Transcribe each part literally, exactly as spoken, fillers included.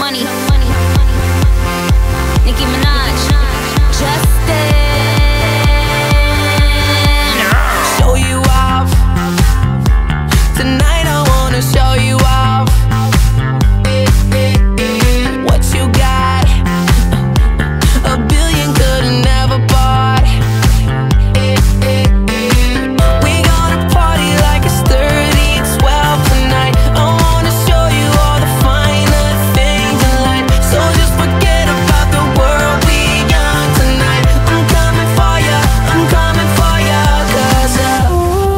money. Nicki Minaj, Justin. Show you off. Tonight I wanna show you off. What you got? A billion could've never bought. We gonna party like it's thirty twelve tonight. I wanna show you all the finer things in life. So just forget about the world, we young tonight. I'm coming for ya, I'm coming for ya. Cause uh,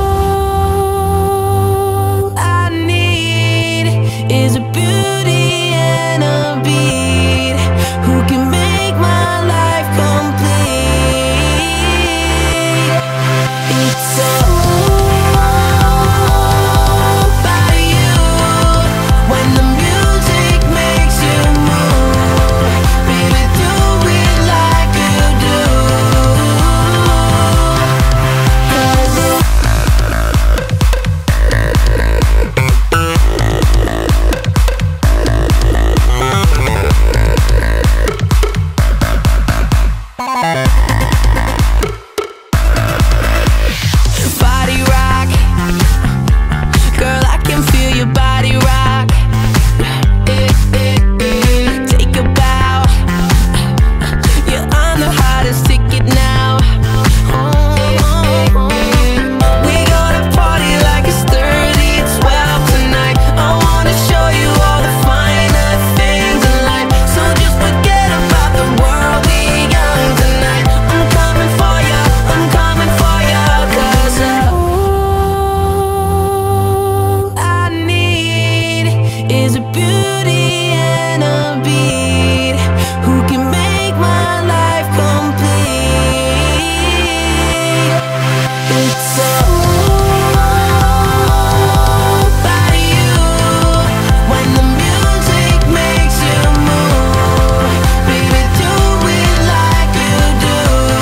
all I need is a beauty and a beat who can make my life complete. It's all about you. When the music makes you move, baby, do it like you do. 'Cause body rock, girl, I can feel your body rock. Take a bow, you're on the hottest ticket now. We gonna party like it's thirty twelve tonight. I wanna show you all the finer things in life. So just forget about the world, we young tonight. I'm coming for ya, I'm coming for ya. 'Cause uh, all I need is a beauty and a beat who can make my life complete. It's all about you. When the music makes you move, baby, do it like you do.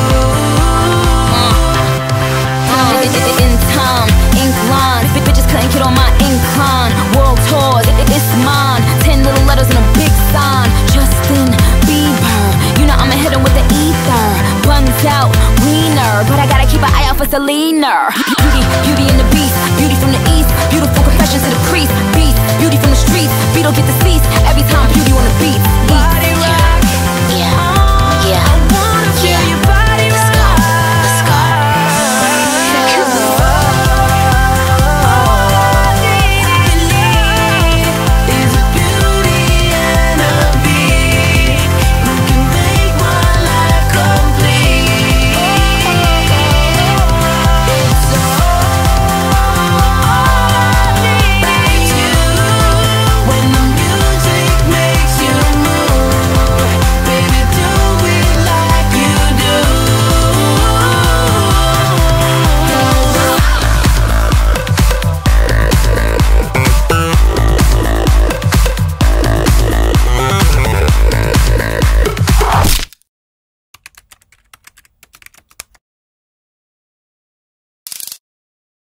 In time, ink line, bitches couldn't get on my incline. World tour, it's mine. Ten little letters and a big sign. Justin Bieber, you know I'ma hit him with the ether. Buns out, wiener, but I gotta keep an eye out for Selena. Beauty, beauty in the beast, beauty from the east. Beautiful confessions to the priest. Beast, beauty from the streets. Beetle get the cease every time beauty on the beat.